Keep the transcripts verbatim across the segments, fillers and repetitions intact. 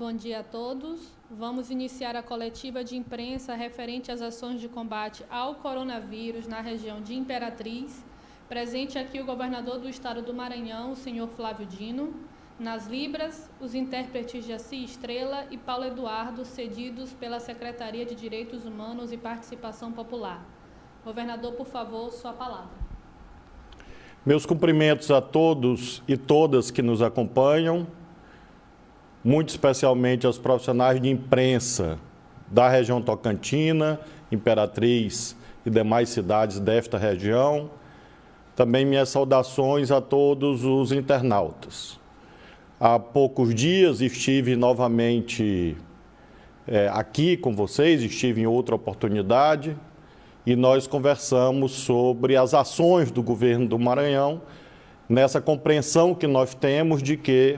Bom dia a todos. Vamos iniciar a coletiva de imprensa referente às ações de combate ao coronavírus na região de Imperatriz. Presente aqui o governador do estado do Maranhão, o senhor Flávio Dino. Nas libras, os intérpretes Jaci Estrela e Paulo Eduardo, cedidos pela Secretaria de Direitos Humanos e Participação Popular. Governador, por favor, sua palavra. Meus cumprimentos a todos e todas que nos acompanham, muito especialmente aos profissionais de imprensa da região Tocantina, Imperatriz e demais cidades desta região. Também minhas saudações a todos os internautas. Há poucos dias estive novamente é, aqui com vocês, estive em outra oportunidade, e nós conversamos sobre as ações do governo do Maranhão, nessa compreensão que nós temos de que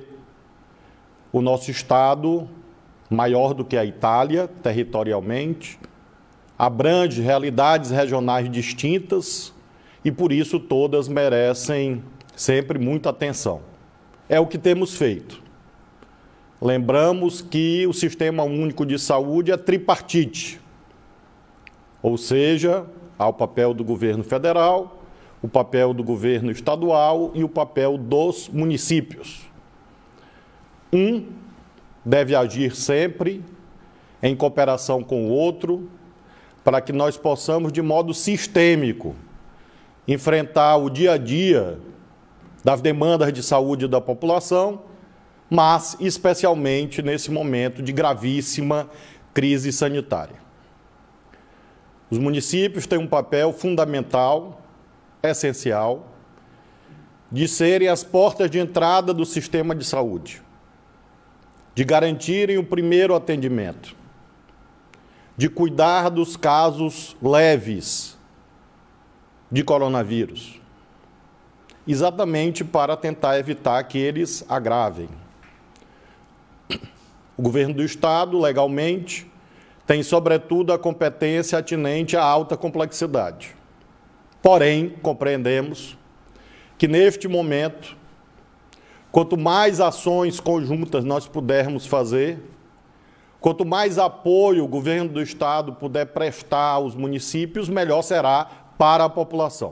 o nosso estado, maior do que a Itália, territorialmente, abrange realidades regionais distintas e, por isso, todas merecem sempre muita atenção. É o que temos feito. Lembramos que o Sistema Único de Saúde é tripartite, ou seja, há o papel do governo federal, o papel do governo estadual e o papel dos municípios. Um deve agir sempre em cooperação com o outro, para que nós possamos, de modo sistêmico, enfrentar o dia a dia das demandas de saúde da população, mas especialmente nesse momento de gravíssima crise sanitária. Os municípios têm um papel fundamental, essencial, de serem as portas de entrada do sistema de saúde, de garantirem o primeiro atendimento, de cuidar dos casos leves de coronavírus, exatamente para tentar evitar que eles agravem. O governo do estado, legalmente, tem, sobretudo, a competência atinente à alta complexidade. Porém, compreendemos que, neste momento, quanto mais ações conjuntas nós pudermos fazer, quanto mais apoio o governo do estado puder prestar aos municípios, melhor será para a população.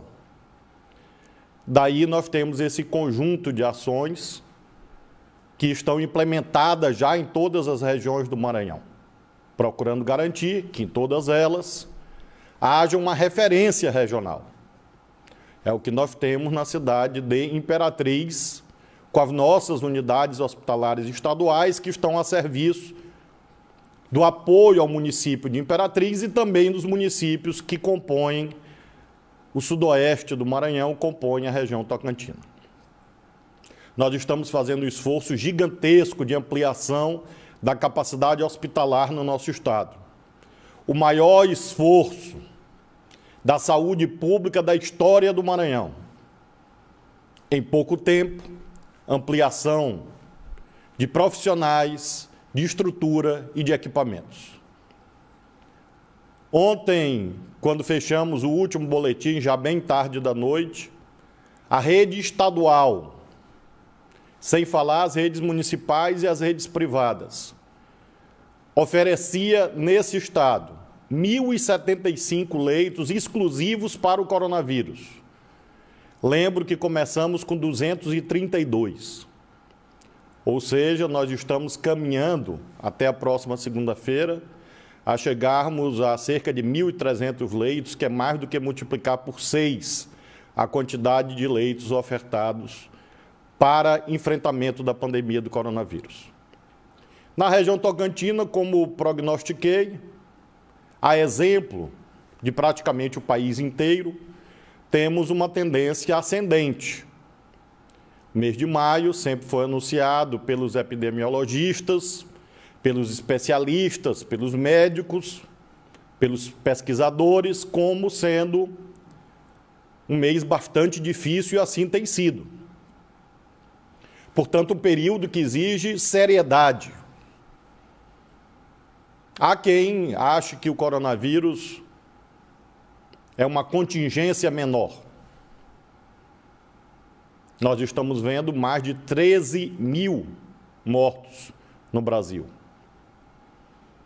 Daí nós temos esse conjunto de ações que estão implementadas já em todas as regiões do Maranhão, procurando garantir que em todas elas haja uma referência regional. É o que nós temos na cidade de Imperatriz, com as nossas unidades hospitalares estaduais que estão a serviço do apoio ao município de Imperatriz e também dos municípios que compõem o sudoeste do Maranhão, compõem a região Tocantina. Nós estamos fazendo um esforço gigantesco de ampliação da capacidade hospitalar no nosso estado. O maior esforço da saúde pública da história do Maranhão. Em pouco tempo, ampliação de profissionais, de estrutura e de equipamentos. Ontem, quando fechamos o último boletim, já bem tarde da noite, a rede estadual, sem falar as redes municipais e as redes privadas, oferecia nesse estado mil e setenta e cinco leitos exclusivos para o coronavírus. Lembro que começamos com duzentos e trinta e dois. Ou seja, nós estamos caminhando até a próxima segunda-feira a chegarmos a cerca de mil e trezentos leitos, que é mais do que multiplicar por seis a quantidade de leitos ofertados para enfrentamento da pandemia do coronavírus. Na região Tocantina, como prognostiquei, a exemplo de praticamente o país inteiro, temos uma tendência ascendente. O mês de maio sempre foi anunciado pelos epidemiologistas, pelos especialistas, pelos médicos, pelos pesquisadores, como sendo um mês bastante difícil, e assim tem sido. Portanto, um período que exige seriedade. Há quem ache que o coronavírus é uma contingência menor. Nós estamos vendo mais de treze mil mortos no Brasil.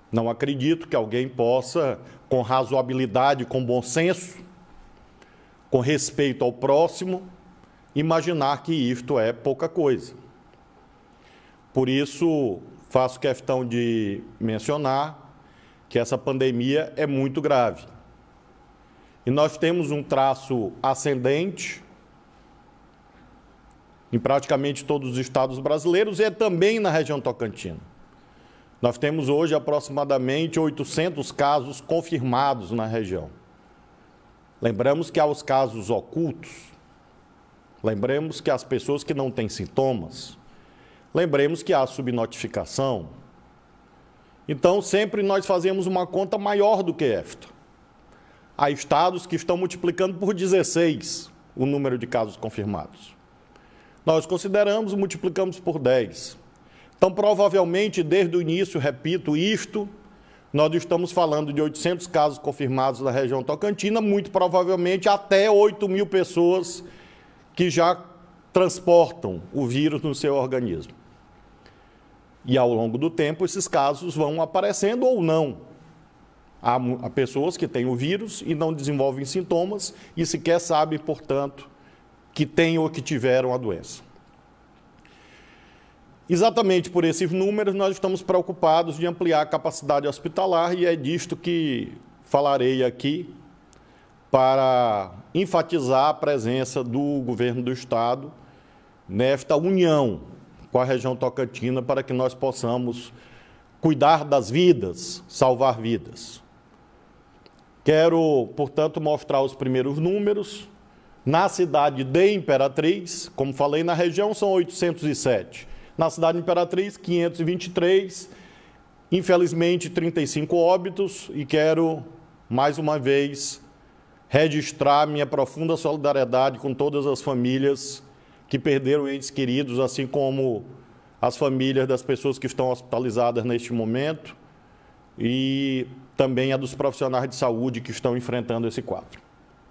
Não acredito que alguém possa, com razoabilidade, com bom senso, com respeito ao próximo, imaginar que isto é pouca coisa. Por isso, faço questão de mencionar que essa pandemia é muito grave. E nós temos um traço ascendente em praticamente todos os estados brasileiros e também na região tocantina. Nós temos hoje aproximadamente oitocentos casos confirmados na região. Lembramos que há os casos ocultos, lembremos que há as pessoas que não têm sintomas, lembremos que há subnotificação. Então, sempre nós fazemos uma conta maior do que esta. Há estados que estão multiplicando por dezesseis o número de casos confirmados. Nós consideramos, multiplicamos por dez. Então, provavelmente, desde o início, repito isto, nós estamos falando de oitocentos casos confirmados na região tocantina, muito provavelmente até oito mil pessoas que já transportam o vírus no seu organismo. E, ao longo do tempo, esses casos vão aparecendo ou não. Há, há pessoas que têm o vírus e não desenvolvem sintomas e sequer sabem, portanto, que têm ou que tiveram a doença. Exatamente por esses números, nós estamos preocupados de ampliar a capacidade hospitalar e é disto que falarei aqui para enfatizar a presença do governo do Estado nesta união com a região tocantina para que nós possamos cuidar das vidas, salvar vidas. Quero, portanto, mostrar os primeiros números. Na cidade de Imperatriz, como falei, na região são oitocentos e sete. Na cidade de Imperatriz, quinhentos e vinte e três, infelizmente trinta e cinco óbitos, e quero, mais uma vez, registrar minha profunda solidariedade com todas as famílias que perderam entes queridos, assim como as famílias das pessoas que estão hospitalizadas neste momento e também a dos profissionais de saúde que estão enfrentando esse quadro.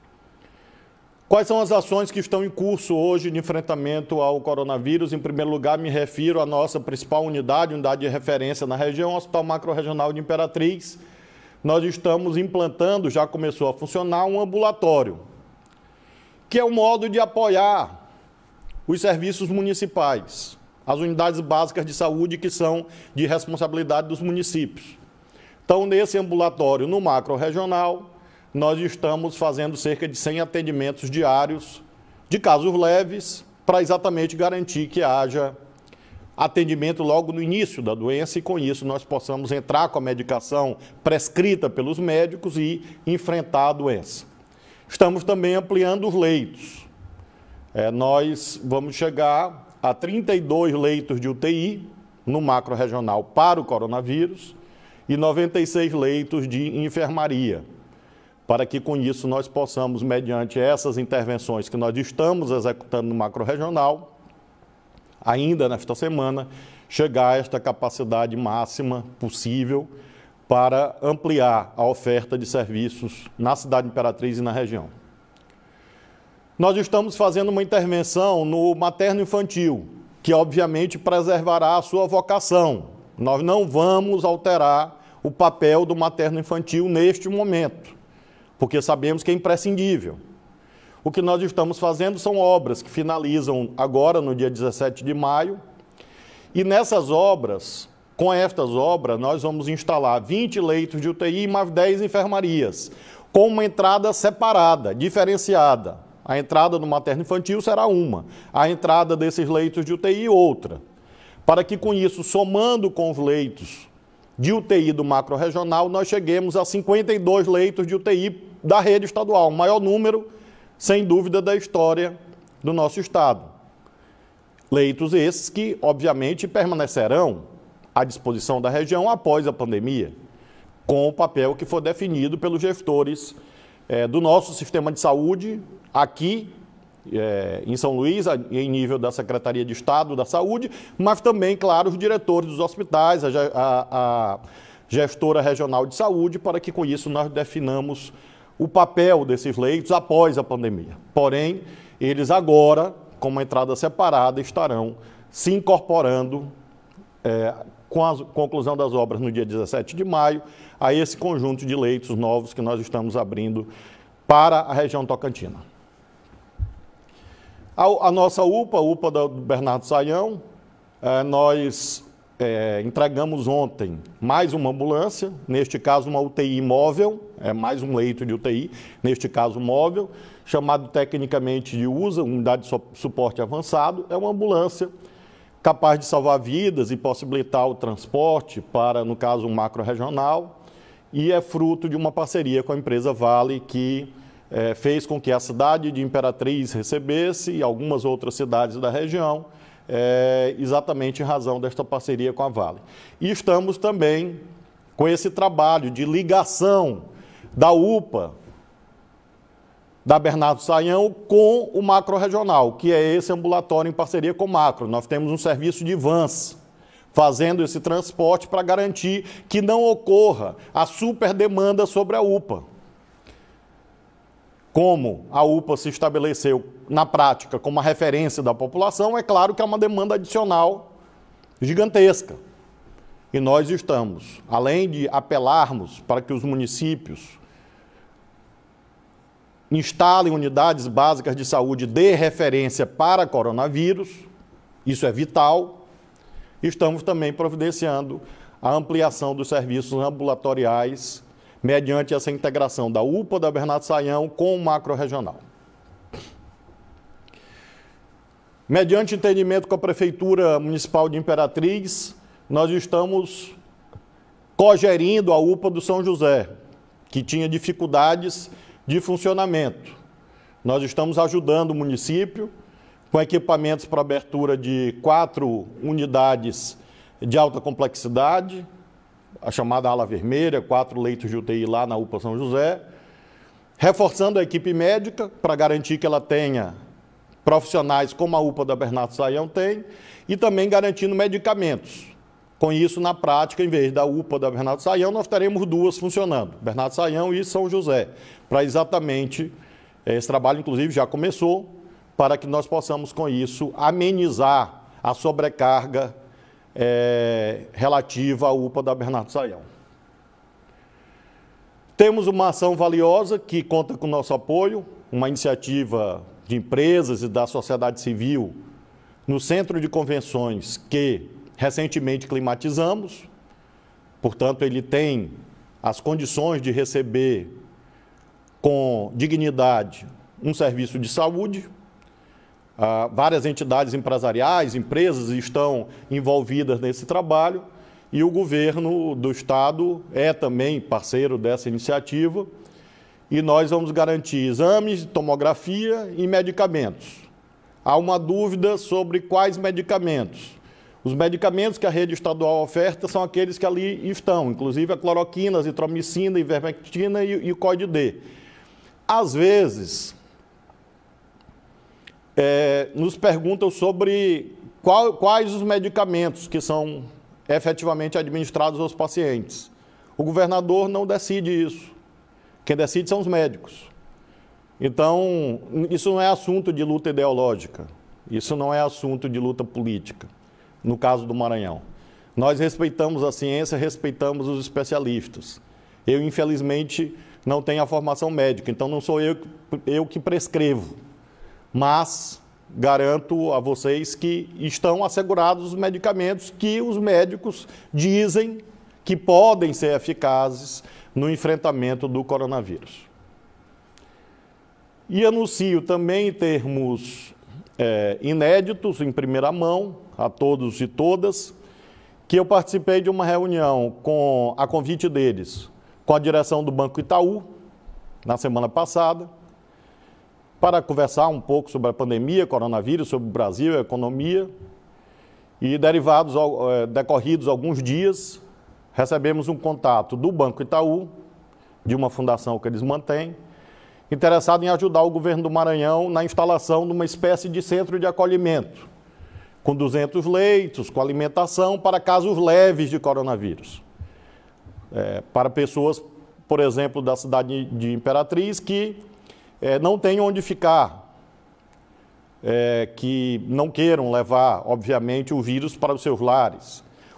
Quais são as ações que estão em curso hoje de enfrentamento ao coronavírus? Em primeiro lugar, me refiro à nossa principal unidade, unidade de referência na região, o Hospital Macro-Regional de Imperatriz. Nós estamos implantando, já começou a funcionar, um ambulatório, que é um modo de apoiar os serviços municipais, as unidades básicas de saúde que são de responsabilidade dos municípios. Então, nesse ambulatório, no Macro-Regional, nós estamos fazendo cerca de cem atendimentos diários de casos leves para exatamente garantir que haja atendimento logo no início da doença e, com isso, nós possamos entrar com a medicação prescrita pelos médicos e enfrentar a doença. Estamos também ampliando os leitos. É, nós vamos chegar a trinta e dois leitos de U T I no macro-regional para o coronavírus e noventa e seis leitos de enfermaria, para que com isso nós possamos, mediante essas intervenções que nós estamos executando no macro-regional, ainda nesta semana, chegar a esta capacidade máxima possível para ampliar a oferta de serviços na cidade de Imperatriz e na região. Nós estamos fazendo uma intervenção no materno-infantil, que obviamente preservará a sua vocação. Nós não vamos alterar o papel do materno-infantil neste momento, porque sabemos que é imprescindível. O que nós estamos fazendo são obras que finalizam agora, no dia dezessete de maio, e nessas obras, com estas obras, nós vamos instalar vinte leitos de U T I e mais dez enfermarias, com uma entrada separada, diferenciada. A entrada no materno-infantil será uma, a entrada desses leitos de U T I outra, para que com isso, somando com os leitos de U T I do macro-regional, nós cheguemos a cinquenta e dois leitos de U T I da rede estadual, o maior número, sem dúvida, da história do nosso estado. Leitos esses que, obviamente, permanecerão à disposição da região após a pandemia, com o papel que for definido pelos gestores é, do nosso sistema de saúde, aqui é, em São Luís, em nível da Secretaria de Estado da Saúde, mas também, claro, os diretores dos hospitais, a, a, a gestora regional de saúde, para que com isso nós definamos o papel desses leitos após a pandemia. Porém, eles agora, com uma entrada separada, estarão se incorporando é, com a conclusão das obras no dia dezessete de maio, a esse conjunto de leitos novos que nós estamos abrindo para a região tocantina. A, a nossa U P A, a U P A do Bernardo Sayão, é, nós é, entregamos ontem mais uma ambulância, neste caso uma U T I móvel, é mais um leito de U T I, neste caso móvel, chamado tecnicamente de U S A, Unidade de Suporte Avançado, é uma ambulância capaz de salvar vidas e possibilitar o transporte para, no caso, um macro-regional, e é fruto de uma parceria com a empresa Vale, que é, fez com que a cidade de Imperatriz recebesse e algumas outras cidades da região, é, exatamente em razão desta parceria com a Vale. E estamos também com esse trabalho de ligação da U P A, da Bernardo Sayão, com o macro-regional, que é esse ambulatório em parceria com o macro. Nós temos um serviço de vans fazendo esse transporte para garantir que não ocorra a superdemanda sobre a U P A. Como a U P A se estabeleceu na prática como uma referência da população, é claro que é uma demanda adicional gigantesca. E nós estamos, além de apelarmos para que os municípios instalem unidades básicas de saúde de referência para coronavírus, isso é vital. Estamos também providenciando a ampliação dos serviços ambulatoriais mediante essa integração da U P A da Bernardo Sayão com o macro-regional. Mediante entendimento com a Prefeitura Municipal de Imperatriz, nós estamos cogerindo a U P A do São José, que tinha dificuldades de funcionamento. Nós estamos ajudando o município com equipamentos para abertura de quatro unidades de alta complexidade, a chamada ala vermelha, quatro leitos de U T I lá na U P A São José, reforçando a equipe médica para garantir que ela tenha profissionais como a U P A da Bernardo Sayão tem, e também garantindo medicamentos. Com isso, na prática, em vez da U P A da Bernardo Sayão, nós teremos duas funcionando, Bernardo Sayão e São José, para exatamente, esse trabalho inclusive já começou, para que nós possamos com isso amenizar a sobrecarga é, relativa à U P A da Bernardo Sayão. Temos uma ação valiosa que conta com o nosso apoio, uma iniciativa de empresas e da sociedade civil no Centro de Convenções que recentemente climatizamos, portanto, ele tem as condições de receber com dignidade um serviço de saúde. Ah, várias entidades empresariais, empresas estão envolvidas nesse trabalho e o governo do estado é também parceiro dessa iniciativa e nós vamos garantir exames, tomografia e medicamentos. Há uma dúvida sobre quais medicamentos. Os medicamentos que a rede estadual oferta são aqueles que ali estão, inclusive a cloroquina, a azitromicina, a ivermectina e, e o C O I D. Às vezes, é, nos perguntam sobre qual, quais os medicamentos que são efetivamente administrados aos pacientes. O governador não decide isso. Quem decide são os médicos. Então, isso não é assunto de luta ideológica, isso não é assunto de luta política. No caso do Maranhão, nós respeitamos a ciência, respeitamos os especialistas. Eu, infelizmente, não tenho a formação médica, então não sou eu, eu que prescrevo, mas garanto a vocês que estão assegurados os medicamentos que os médicos dizem que podem ser eficazes no enfrentamento do coronavírus. E anuncio também em termos é, inéditos, em primeira mão, a todos e todas, que eu participei de uma reunião com, a convite deles, com a direção do Banco Itaú, na semana passada, para conversar um pouco sobre a pandemia, coronavírus, sobre o Brasil, a economia, e derivados, decorridos alguns dias, recebemos um contato do Banco Itaú, de uma fundação que eles mantêm, interessado em ajudar o governo do Maranhão na instalação de uma espécie de centro de acolhimento, com duzentos leitos, com alimentação para casos leves de coronavírus. É, para pessoas, por exemplo, da cidade de Imperatriz, que é, não têm onde ficar, é, que não queiram levar, obviamente, o vírus para os seus lares,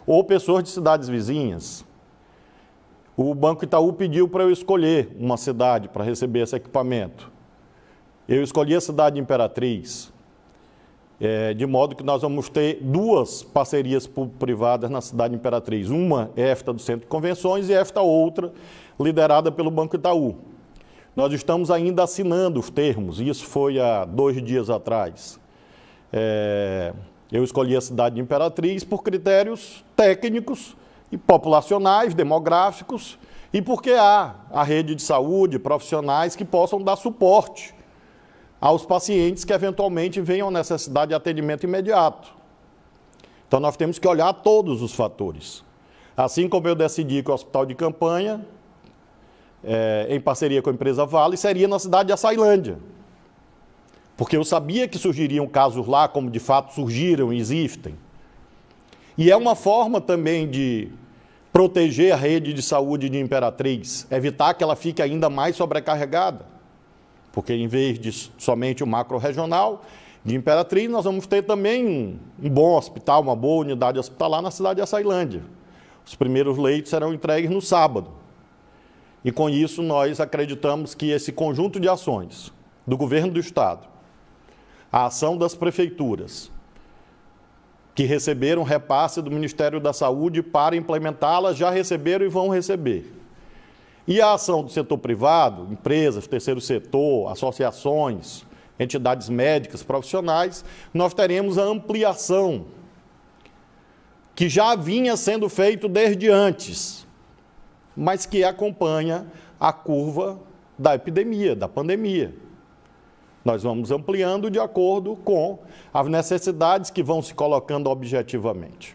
ou pessoas de cidades vizinhas. O Banco Itaú pediu para eu escolher uma cidade para receber esse equipamento. Eu escolhi a cidade de Imperatriz, é, de modo que nós vamos ter duas parcerias público-privadas na cidade de Imperatriz. Uma é esta do Centro de Convenções e esta outra liderada pelo Banco Itaú. Nós estamos ainda assinando os termos, isso foi há dois dias atrás. É, eu escolhi a cidade de Imperatriz por critérios técnicos e populacionais, demográficos, e porque há a rede de saúde, profissionais que possam dar suporte aos pacientes que eventualmente venham à necessidade de atendimento imediato. Então nós temos que olhar todos os fatores. Assim como eu decidi que o hospital de campanha, é, em parceria com a empresa Vale, seria na cidade de Açailândia. Porque eu sabia que surgiriam casos lá, como de fato surgiram e existem. E é uma forma também de proteger a rede de saúde de Imperatriz, evitar que ela fique ainda mais sobrecarregada. Porque em vez de somente o macro-regional de Imperatriz, nós vamos ter também um, um bom hospital, uma boa unidade hospitalar na cidade de Açailândia. Os primeiros leitos serão entregues no sábado. E com isso nós acreditamos que esse conjunto de ações do governo do estado, a ação das prefeituras, que receberam repasse do Ministério da Saúde para implementá-la, já receberam e vão receber. E a ação do setor privado, empresas, terceiro setor, associações, entidades médicas, profissionais, nós teremos a ampliação que já vinha sendo feito desde antes, mas que acompanha a curva da epidemia, da pandemia. Nós vamos ampliando de acordo com as necessidades que vão se colocando objetivamente.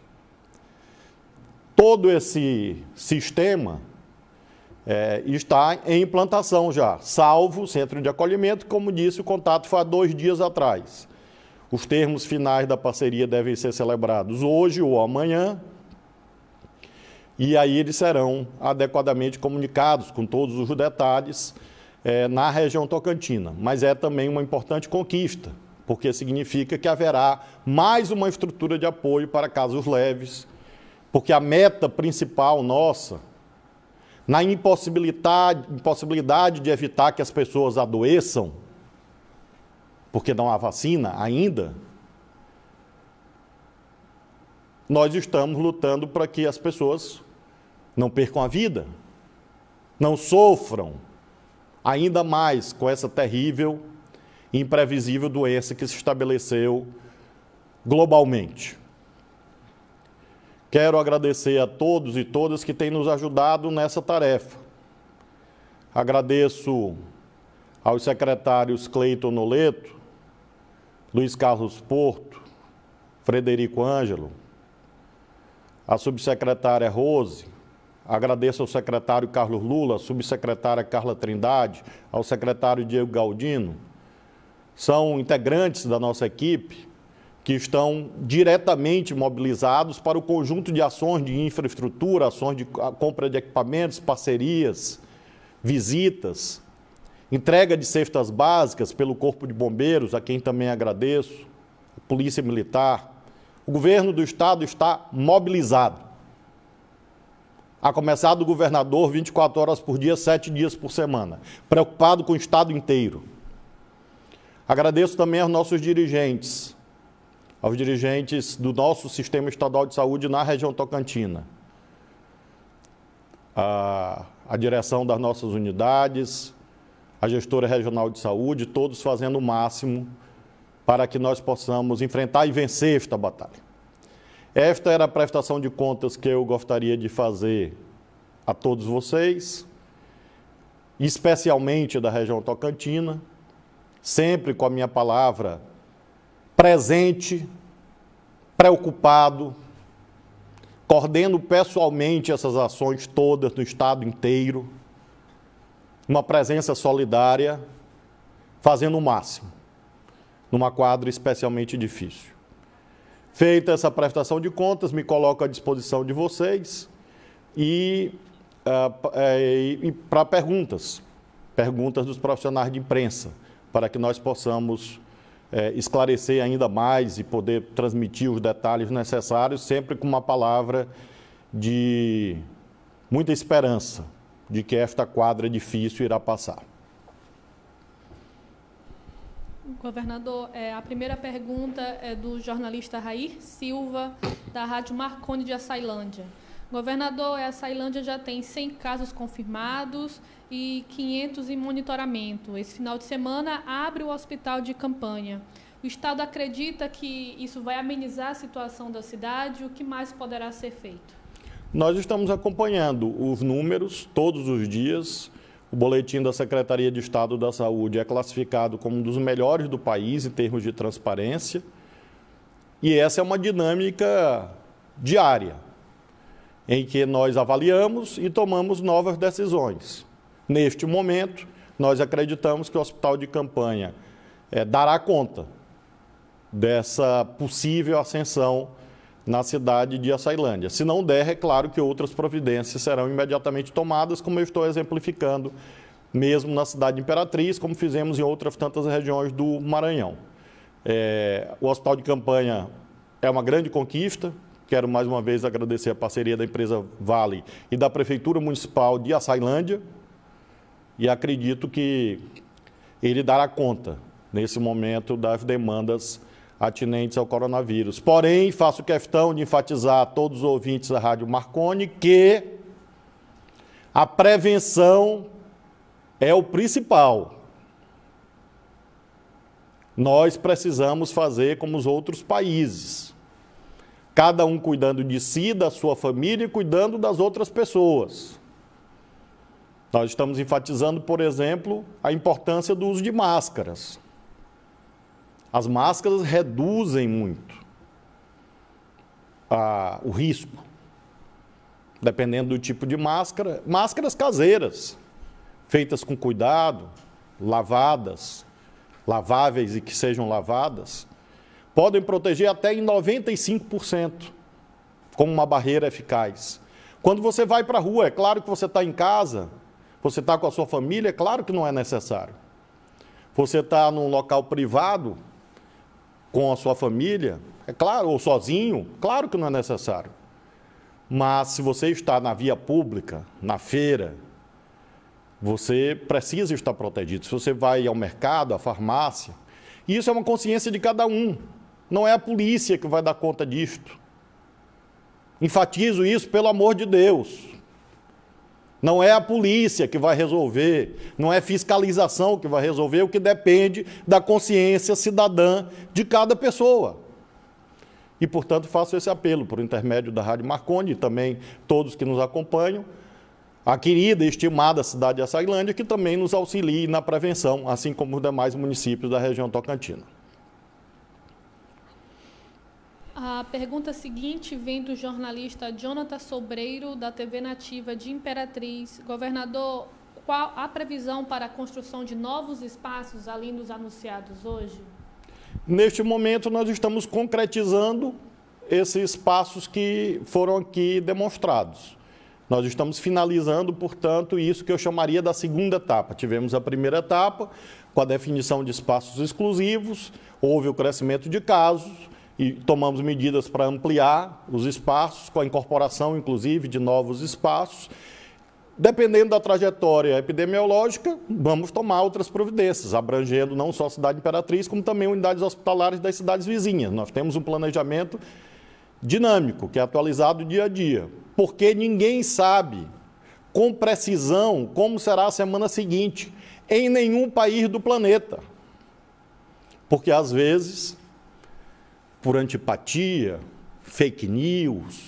Todo esse sistema é, está em implantação já, salvo o centro de acolhimento, como disse, o contato foi há dois dias atrás. Os termos finais da parceria devem ser celebrados hoje ou amanhã, e aí eles serão adequadamente comunicados com todos os detalhes é, na região tocantina. Mas é também uma importante conquista, porque significa que haverá mais uma estrutura de apoio para casos leves, porque a meta principal nossa, na impossibilidade, impossibilidade de evitar que as pessoas adoeçam, porque não há vacina ainda, nós estamos lutando para que as pessoas não percam a vida, não sofram ainda mais com essa terrível e imprevisível doença que se estabeleceu globalmente. Quero agradecer a todos e todas que têm nos ajudado nessa tarefa. Agradeço aos secretários Cleiton Noleto, Luiz Carlos Porto, Frederico Ângelo, a subsecretária Rose, agradeço ao secretário Carlos Lula, à subsecretária Carla Trindade, ao secretário Diego Galdino. São integrantes da nossa equipe que estão diretamente mobilizados para o conjunto de ações de infraestrutura, ações de compra de equipamentos, parcerias, visitas, entrega de cestas básicas pelo Corpo de Bombeiros, a quem também agradeço, a Polícia Militar. O governo do estado está mobilizado. A começar do governador, vinte e quatro horas por dia, sete dias por semana, preocupado com o estado inteiro. Agradeço também aos nossos dirigentes, aos dirigentes do nosso Sistema Estadual de Saúde na região tocantina, a, a direção das nossas unidades, a gestora regional de saúde, todos fazendo o máximo para que nós possamos enfrentar e vencer esta batalha. Esta era a prestação de contas que eu gostaria de fazer a todos vocês, especialmente da região tocantina, sempre com a minha palavra presente, preocupado, coordeno pessoalmente essas ações todas no estado inteiro, uma presença solidária, fazendo o máximo, numa quadra especialmente difícil. Feita essa prestação de contas, me coloco à disposição de vocês e, uh, é, e para perguntas, perguntas dos profissionais de imprensa, para que nós possamos é, esclarecer ainda mais e poder transmitir os detalhes necessários, sempre com uma palavra de muita esperança de que esta quadra difícil irá passar. Governador, é, a primeira pergunta é do jornalista Rair Silva, da Rádio Marconi de Açailândia. Governador, a Açailândia já tem cem casos confirmados e quinhentos em monitoramento. Esse final de semana abre o hospital de campanha. O Estado acredita que isso vai amenizar a situação da cidade? O que mais poderá ser feito? Nós estamos acompanhando os números todos os dias. O boletim da Secretaria de Estado da Saúde é classificado como um dos melhores do país em termos de transparência. E essa é uma dinâmica diária, em que nós avaliamos e tomamos novas decisões. Neste momento, nós acreditamos que o hospital de campanha é, dará conta dessa possível ascensão na cidade de Açailândia. Se não der, é claro que outras providências serão imediatamente tomadas, como eu estou exemplificando, mesmo na cidade de Imperatriz, como fizemos em outras tantas regiões do Maranhão. É, o hospital de campanha é uma grande conquista. Quero mais uma vez agradecer a parceria da empresa Vale e da Prefeitura Municipal de Açailândia e acredito que ele dará conta, nesse momento, das demandas atinentes ao coronavírus. Porém, faço questão de enfatizar a todos os ouvintes da Rádio Marconi que a prevenção é o principal. Nós precisamos fazer como os outros países. Cada um cuidando de si, da sua família e cuidando das outras pessoas. Nós estamos enfatizando, por exemplo, a importância do uso de máscaras. As máscaras reduzem muito a, o risco, dependendo do tipo de máscara. Máscaras caseiras, feitas com cuidado, lavadas, laváveis e que sejam lavadas, podem proteger até em noventa e cinco por cento, como uma barreira eficaz. Quando você vai para a rua, é claro que você está em casa, você está com a sua família, é claro que não é necessário. Você está num local privado, com a sua família, é claro, ou sozinho, claro que não é necessário. Mas se você está na via pública, na feira, você precisa estar protegido. Se você vai ao mercado, à farmácia, isso é uma consciência de cada um. Não é a polícia que vai dar conta disto. Enfatizo isso, pelo amor de Deus. Não é a polícia que vai resolver, não é fiscalização que vai resolver, o que depende da consciência cidadã de cada pessoa. E, portanto, faço esse apelo por intermédio da Rádio Marconi e também todos que nos acompanham, a querida e estimada cidade de Açailândia, que também nos auxilie na prevenção, assim como os demais municípios da região tocantina. A pergunta seguinte vem do jornalista Jonathan Sobreiro, da T V Nativa de Imperatriz. Governador, qual a previsão para a construção de novos espaços, além dos anunciados hoje? Neste momento, nós estamos concretizando esses espaços que foram aqui demonstrados. Nós estamos finalizando, portanto, isso que eu chamaria da segunda etapa. Tivemos a primeira etapa, com a definição de espaços exclusivos, houve o crescimento de casos, e tomamos medidas para ampliar os espaços, com a incorporação, inclusive, de novos espaços. Dependendo da trajetória epidemiológica, vamos tomar outras providências, abrangendo não só a cidade de Imperatriz, como também unidades hospitalares das cidades vizinhas. Nós temos um planejamento dinâmico, que é atualizado dia a dia, porque ninguém sabe com precisão como será a semana seguinte, em nenhum país do planeta. Porque, às vezes, por antipatia, fake news,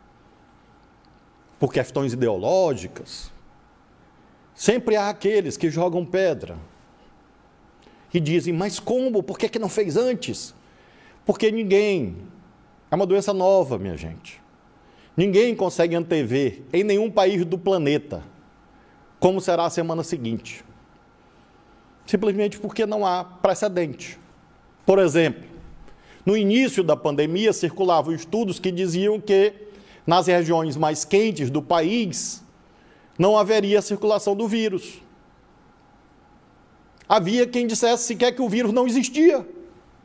por questões ideológicas, sempre há aqueles que jogam pedra e dizem, mas como? Por que que não fez antes? Porque ninguém, é uma doença nova, minha gente, ninguém consegue antever em nenhum país do planeta como será a semana seguinte, simplesmente porque não há precedente. Por exemplo, no início da pandemia, circulavam estudos que diziam que, nas regiões mais quentes do país, não haveria circulação do vírus. Havia quem dissesse sequer que o vírus não existia.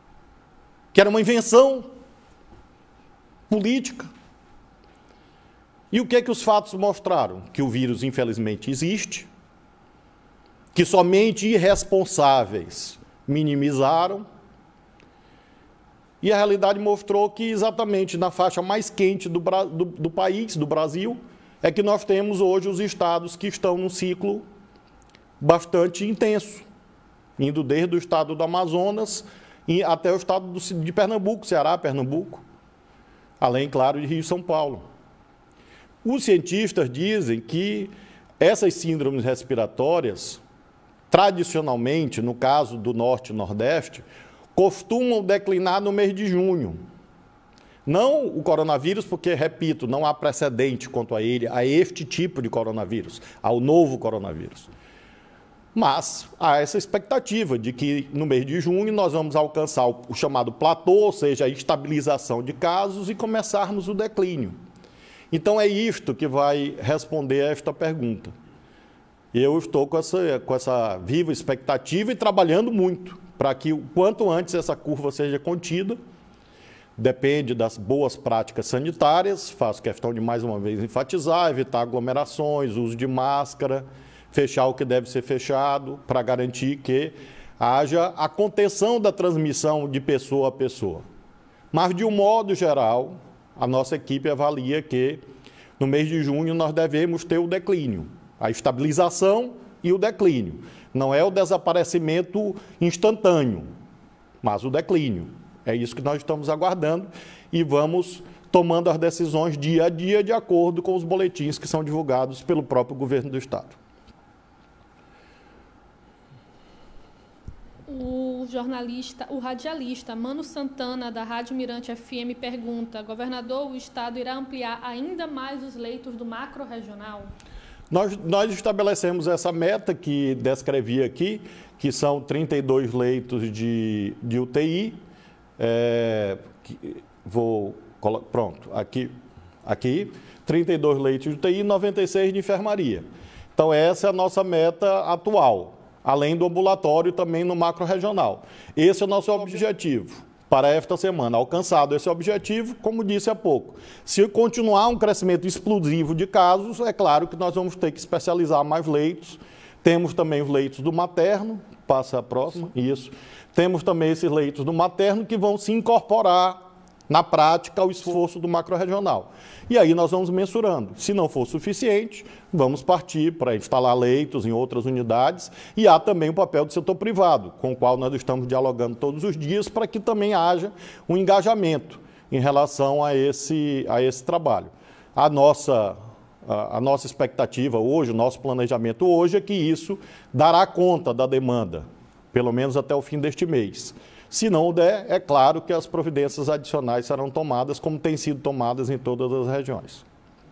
que era uma invenção política. E o que é que os fatos mostraram? Que o vírus, infelizmente, existe, que somente irresponsáveis minimizaram, e a realidade mostrou que exatamente na faixa mais quente do, do, do país, do Brasil, é que nós temos hoje os estados que estão num ciclo bastante intenso, indo desde o estado do Amazonas até o estado do, de Pernambuco, Ceará, Pernambuco, além, claro, de Rio e São Paulo. Os cientistas dizem que essas síndromes respiratórias, tradicionalmente, no caso do Norte e Nordeste, costumam declinar no mês de junho. Não o coronavírus, porque, repito, não há precedente quanto a ele, a este tipo de coronavírus, ao novo coronavírus. Mas há essa expectativa de que no mês de junho nós vamos alcançar o, o chamado platô, ou seja, a estabilização de casos e começarmos o declínio. Então é isto que vai responder a esta pergunta. Eu estou com essa, com essa viva expectativa e trabalhando muito para que o quanto antes essa curva seja contida. Depende das boas práticas sanitárias, faço questão de mais uma vez enfatizar, evitar aglomerações, uso de máscara, fechar o que deve ser fechado, para garantir que haja a contenção da transmissão de pessoa a pessoa. Mas, de um modo geral, a nossa equipe avalia que no mês de junho nós devemos ter o declínio, a estabilização e o declínio. Não é o desaparecimento instantâneo, mas o declínio. É isso que nós estamos aguardando e vamos tomando as decisões dia a dia de acordo com os boletins que são divulgados pelo próprio governo do Estado. O jornalista, o radialista Mano Santana, da Rádio Mirante F M, pergunta: governador, o Estado irá ampliar ainda mais os leitos do macro-regional? Nós, nós estabelecemos essa meta que descrevi aqui, que são trinta e dois leitos de, de U T I. É, que, vou, pronto, aqui, aqui, trinta e dois leitos de U T I e noventa e seis de enfermaria. Então, essa é a nossa meta atual, além do ambulatório também no macro-regional. Esse é o nosso objetivo para esta semana. Alcançado esse objetivo, como disse há pouco, se continuar um crescimento explosivo de casos, é claro que nós vamos ter que especializar mais leitos. Temos também os leitos do materno, passa a próxima, isso. Temos também esses leitos do materno que vão se incorporar na prática ao esforço do macro-regional. E aí nós vamos mensurando. Se não for suficiente, vamos partir para instalar leitos em outras unidades. E há também o papel do setor privado, com o qual nós estamos dialogando todos os dias, para que também haja um engajamento em relação a esse, a esse trabalho. A nossa, a, a nossa expectativa hoje, o nosso planejamento hoje é que isso dará conta da demanda, pelo menos até o fim deste mês. Se não der, é claro que as providências adicionais serão tomadas, como têm sido tomadas em todas as regiões.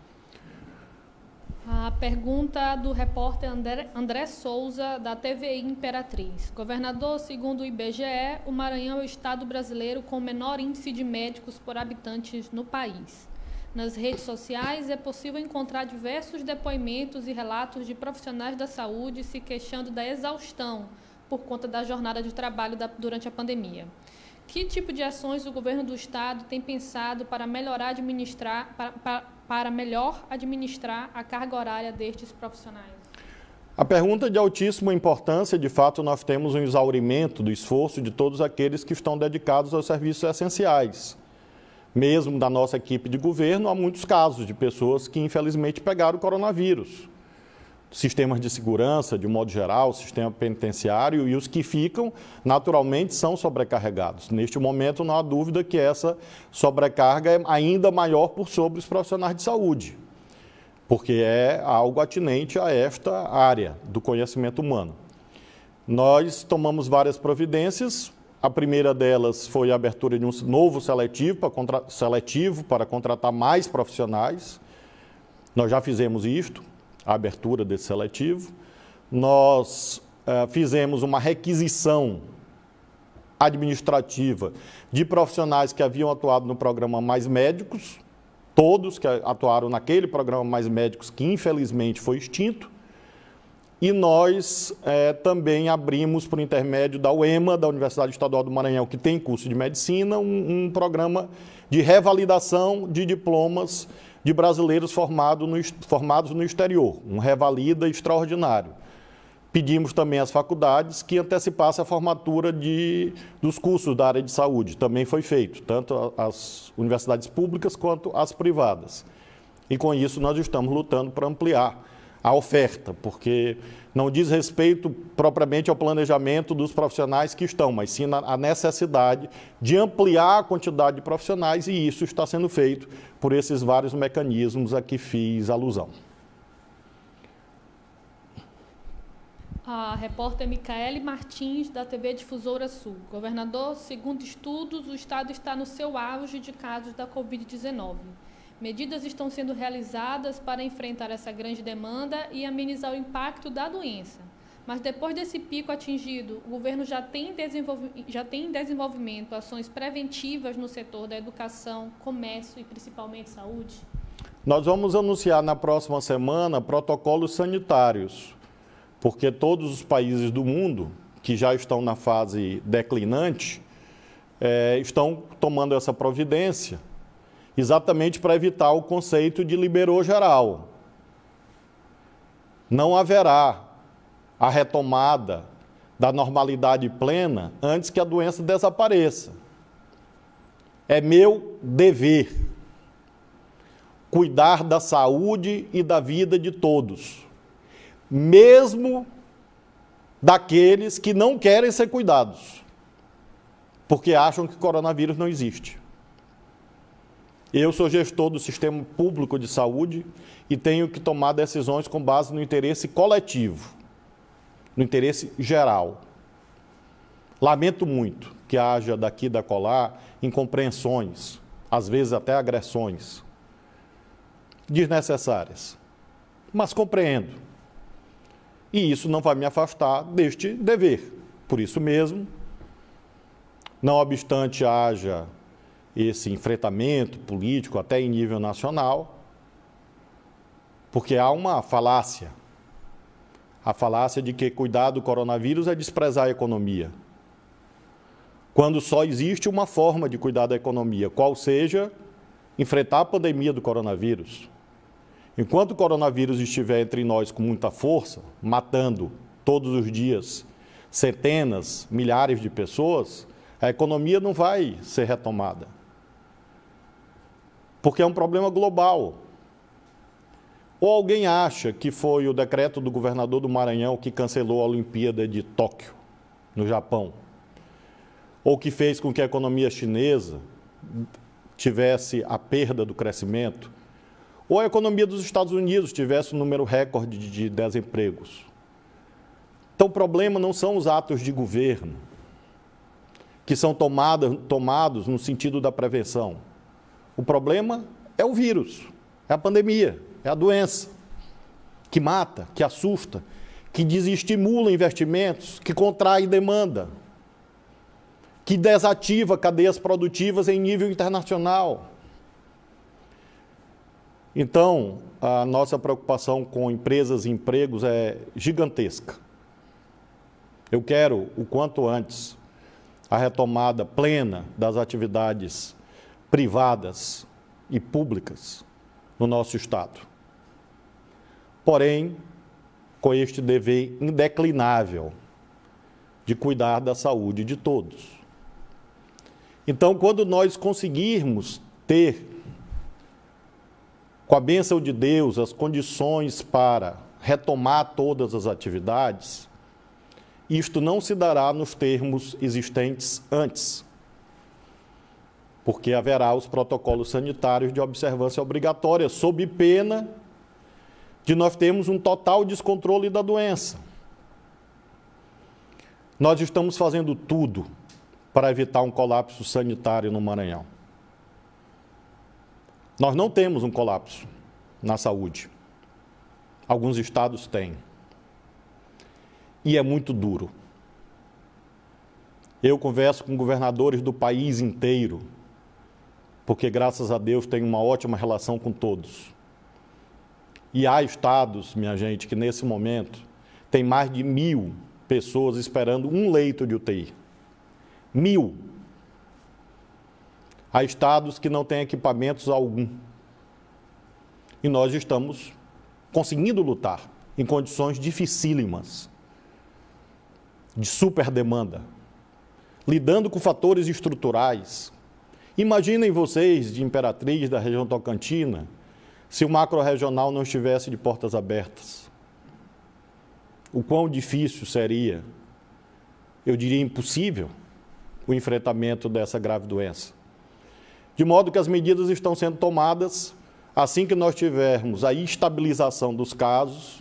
A pergunta do repórter André, André Souza, da T V I Imperatriz. Governador, segundo o I B G E, o Maranhão é o estado brasileiro com o menor índice de médicos por habitantes no país. Nas redes sociais é possível encontrar diversos depoimentos e relatos de profissionais da saúde se queixando da exaustão por conta da jornada de trabalho da, durante a pandemia. Que tipo de ações o governo do estado tem pensado para melhorar administrar, para, para, para melhor administrar a carga horária destes profissionais? A pergunta é de altíssima importância. De fato, nós temos um exaurimento do esforço de todos aqueles que estão dedicados aos serviços essenciais. Mesmo da nossa equipe de governo, há muitos casos de pessoas que, infelizmente, pegaram o coronavírus. Sistemas de segurança, de modo geral, sistema penitenciário, e os que ficam, naturalmente, são sobrecarregados. Neste momento, não há dúvida que essa sobrecarga é ainda maior por sobre os profissionais de saúde, porque é algo atinente a esta área do conhecimento humano. Nós tomamos várias providências. A primeira delas foi a abertura de um novo seletivo para, contra... seletivo para contratar mais profissionais. Nós já fizemos isto, a abertura desse seletivo. Nós uh, fizemos uma requisição administrativa de profissionais que haviam atuado no programa Mais Médicos, todos que atuaram naquele programa Mais Médicos, que infelizmente foi extinto. E nós é, também abrimos, por intermédio da U E M A, da Universidade Estadual do Maranhão, que tem curso de medicina, um, um programa de revalidação de diplomas de brasileiros formado no, formados no exterior, um revalida extraordinário. Pedimos também às faculdades que antecipassem a formatura de, dos cursos da área de saúde. Também foi feito, tanto as universidades públicas quanto as privadas. E com isso nós estamos lutando para ampliar a oferta, porque não diz respeito propriamente ao planejamento dos profissionais que estão, mas sim à necessidade de ampliar a quantidade de profissionais, e isso está sendo feito por esses vários mecanismos a que fiz alusão. A repórter Micaele Martins, da T V Difusora Sul. Governador, segundo estudos, o estado está no seu auge de casos da covid dezenove. Medidas estão sendo realizadas para enfrentar essa grande demanda e amenizar o impacto da doença. Mas depois desse pico atingido, o governo já tem, desenvolv... já tem em desenvolvimento ações preventivas no setor da educação, comércio e principalmente saúde? Nós vamos anunciar na próxima semana protocolos sanitários, porque todos os países do mundo que já estão na fase declinante é, estão tomando essa providência, exatamente para evitar o conceito de liberou geral. Não haverá a retomada da normalidade plena antes que a doença desapareça. É meu dever cuidar da saúde e da vida de todos, mesmo daqueles que não querem ser cuidados, porque acham que o coronavírus não existe. Eu sou gestor do sistema público de saúde e tenho que tomar decisões com base no interesse coletivo, no interesse geral. Lamento muito que haja daqui e da colar incompreensões, às vezes até agressões desnecessárias, mas compreendo. E isso não vai me afastar deste dever. Por isso mesmo, não obstante haja esse enfrentamento político até em nível nacional, porque há uma falácia, a falácia de que cuidar do coronavírus é desprezar a economia, quando só existe uma forma de cuidar da economia, qual seja enfrentar a pandemia do coronavírus. Enquanto o coronavírus estiver entre nós com muita força, matando todos os dias centenas, milhares de pessoas, a economia não vai ser retomada. Porque é um problema global. Ou alguém acha que foi o decreto do governador do Maranhão que cancelou a Olimpíada de Tóquio, no Japão, ou que fez com que a economia chinesa tivesse a perda do crescimento, ou a economia dos Estados Unidos tivesse um número recorde de desempregos. Então, o problema não são os atos de governo, que são tomada, tomados no sentido da prevenção. O problema é o vírus, é a pandemia, é a doença, que mata, que assusta, que desestimula investimentos, que contrai demanda, que desativa cadeias produtivas em nível internacional. Então, a nossa preocupação com empresas e empregos é gigantesca. Eu quero, o quanto antes, a retomada plena das atividades privadas e públicas no nosso Estado. Porém, com este dever indeclinável de cuidar da saúde de todos. Então, quando nós conseguirmos ter, com a bênção de Deus, as condições para retomar todas as atividades, isto não se dará nos termos existentes antes, porque haverá os protocolos sanitários de observância obrigatória, sob pena de nós termos um total descontrole da doença. Nós estamos fazendo tudo para evitar um colapso sanitário no Maranhão. Nós não temos um colapso na saúde. Alguns estados têm. E é muito duro. Eu converso com governadores do país inteiro, porque, graças a Deus, tenho uma ótima relação com todos. E há estados, minha gente, que nesse momento tem mais de mil pessoas esperando um leito de U T I. Mil. Há estados que não têm equipamentos algum. E nós estamos conseguindo lutar em condições dificílimas, de super demanda, lidando com fatores estruturais. Imaginem vocês, de Imperatriz, da região Tocantina, se o macro-regional não estivesse de portas abertas. O quão difícil seria, eu diria impossível, o enfrentamento dessa grave doença. De modo que as medidas estão sendo tomadas assim que nós tivermos a estabilização dos casos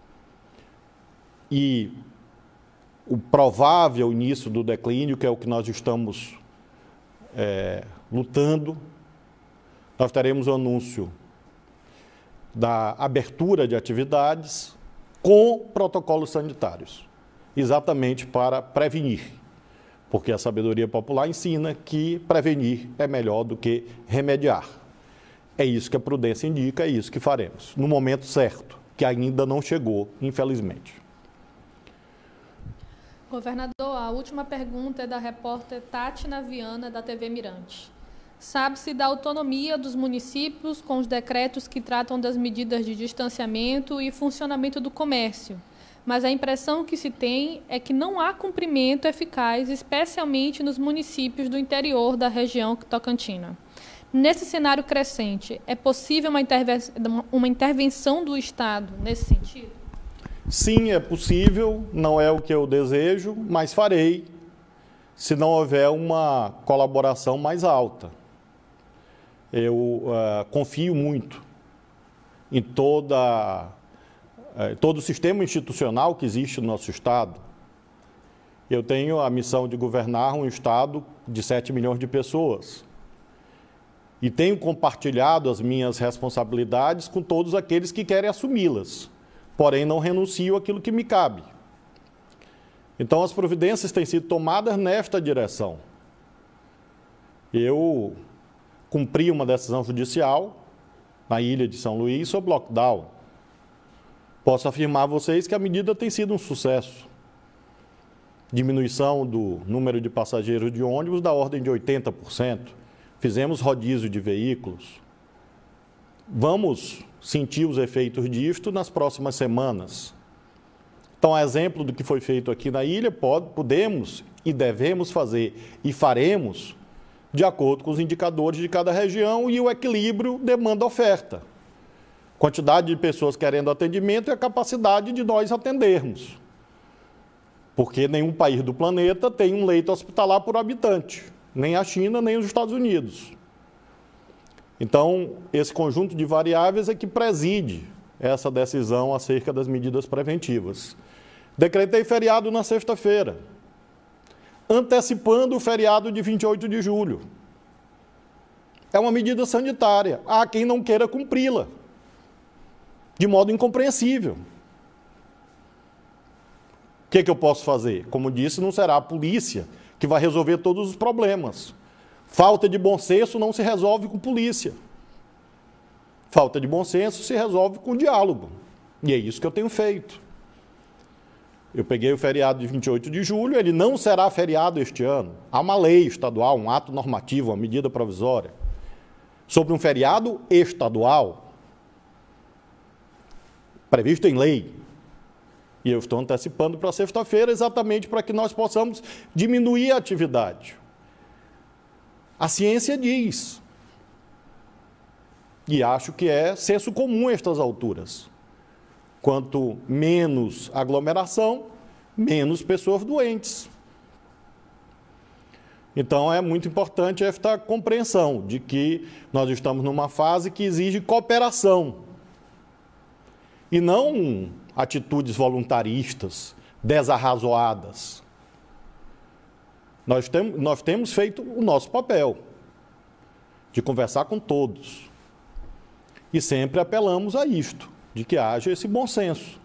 e o provável início do declínio, que é o que nós estamos é, lutando, nós teremos o anúncio da abertura de atividades com protocolos sanitários, exatamente para prevenir, porque a sabedoria popular ensina que prevenir é melhor do que remediar. É isso que a prudência indica, é isso que faremos, no momento certo, que ainda não chegou, infelizmente. Governador, a última pergunta é da repórter Tátina Viana, da T V Mirante. Sabe-se da autonomia dos municípios com os decretos que tratam das medidas de distanciamento e funcionamento do comércio, mas a impressão que se tem é que não há cumprimento eficaz, especialmente nos municípios do interior da região tocantina. Nesse cenário crescente, é possível uma, interven uma intervenção do Estado nesse sentido? Sim, é possível, não é o que eu desejo, mas farei, se não houver uma colaboração mais alta. Eu uh, confio muito em toda, uh, todo o sistema institucional que existe no nosso Estado. Eu tenho a missão de governar um Estado de sete milhões de pessoas. E tenho compartilhado as minhas responsabilidades com todos aqueles que querem assumi-las, porém não renuncio àquilo que me cabe. Então, as providências têm sido tomadas nesta direção. Eu cumpri uma decisão judicial na ilha de São Luís sobre lockdown. Posso afirmar a vocês que a medida tem sido um sucesso. Diminuição do número de passageiros de ônibus da ordem de oitenta por cento. Fizemos rodízio de veículos. Vamos sentir os efeitos disto nas próximas semanas. Então, a exemplo do que foi feito aqui na ilha, pode, podemos e devemos fazer e faremos de acordo com os indicadores de cada região e o equilíbrio demanda-oferta. Quantidade de pessoas querendo atendimento e a capacidade de nós atendermos. Porque nenhum país do planeta tem um leito hospitalar por habitante. Nem a China, nem os Estados Unidos. Então, esse conjunto de variáveis é que preside essa decisão acerca das medidas preventivas. Decretei feriado na sexta-feira, antecipando o feriado de vinte e oito de julho. É uma medida sanitária. Há quem não queira cumpri-la, de modo incompreensível. O que, que eu posso fazer? Como disse, não será a polícia que vai resolver todos os problemas. Falta de bom senso não se resolve com polícia. Falta de bom senso se resolve com diálogo. E é isso que eu tenho feito. Eu peguei o feriado de vinte e oito de julho, ele não será feriado este ano. Há uma lei estadual, um ato normativo, uma medida provisória, sobre um feriado estadual, previsto em lei. E eu estou antecipando para sexta-feira exatamente para que nós possamos diminuir a atividade. A ciência diz, e acho que é senso comum a estas alturas, quanto menos aglomeração, menos pessoas doentes. Então, é muito importante esta compreensão de que nós estamos numa fase que exige cooperação e não atitudes voluntaristas, desarrazoadas. Nós, tem, nós temos feito o nosso papel de conversar com todos e sempre apelamos a isto, de que haja esse bom senso.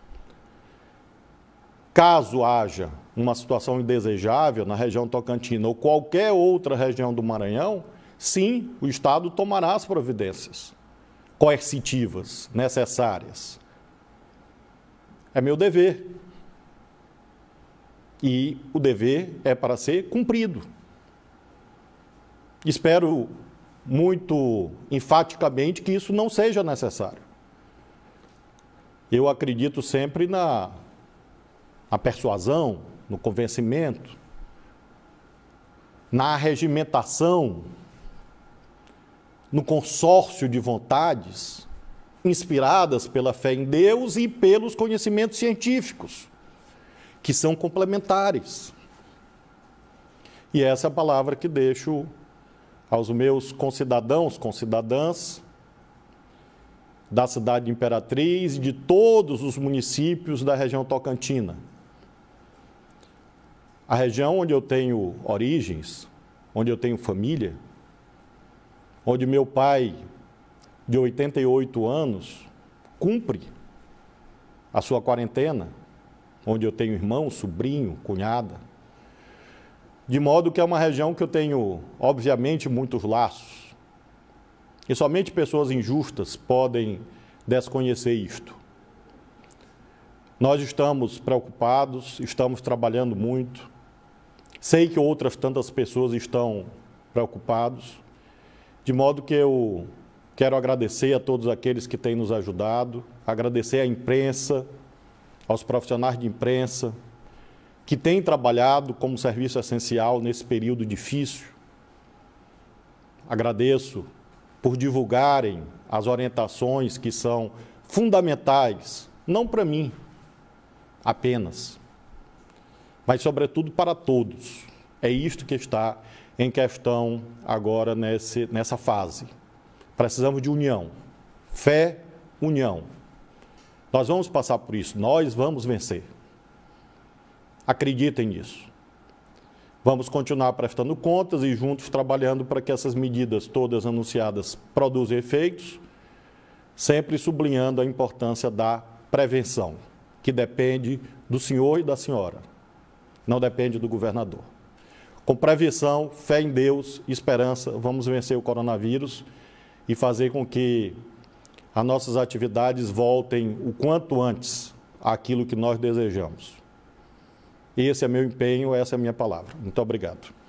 Caso haja uma situação indesejável na região tocantina ou qualquer outra região do Maranhão, sim, o Estado tomará as providências coercitivas necessárias. É meu dever. E o dever é para ser cumprido. Espero muito enfaticamente que isso não seja necessário. Eu acredito sempre na, na persuasão, no convencimento, na regimentação, no consórcio de vontades inspiradas pela fé em Deus e pelos conhecimentos científicos, que são complementares. E essa é a palavra que deixo aos meus concidadãos, concidadãs da cidade de Imperatriz e de todos os municípios da região tocantina. A região onde eu tenho origens, onde eu tenho família, onde meu pai, de oitenta e oito anos, cumpre a sua quarentena, onde eu tenho irmão, sobrinho, cunhada, de modo que é uma região que eu tenho, obviamente, muitos laços. E somente pessoas injustas podem desconhecer isto. Nós estamos preocupados, estamos trabalhando muito. Sei que outras tantas pessoas estão preocupados, de modo que eu quero agradecer a todos aqueles que têm nos ajudado, agradecer à imprensa, aos profissionais de imprensa, que têm trabalhado como serviço essencial nesse período difícil. Agradeço por divulgarem as orientações que são fundamentais, não para mim apenas, mas sobretudo para todos. É isto que está em questão agora nesse, nessa fase. Precisamos de união, fé, união. Nós vamos passar por isso, nós vamos vencer. Acreditem nisso. Vamos continuar prestando contas e juntos trabalhando para que essas medidas todas anunciadas produzam efeitos, sempre sublinhando a importância da prevenção, que depende do senhor e da senhora, não depende do governador. Com prevenção, fé em Deus, esperança, vamos vencer o coronavírus e fazer com que as nossas atividades voltem o quanto antes àquilo que nós desejamos. Esse é meu empenho, essa é a minha palavra. Muito obrigado.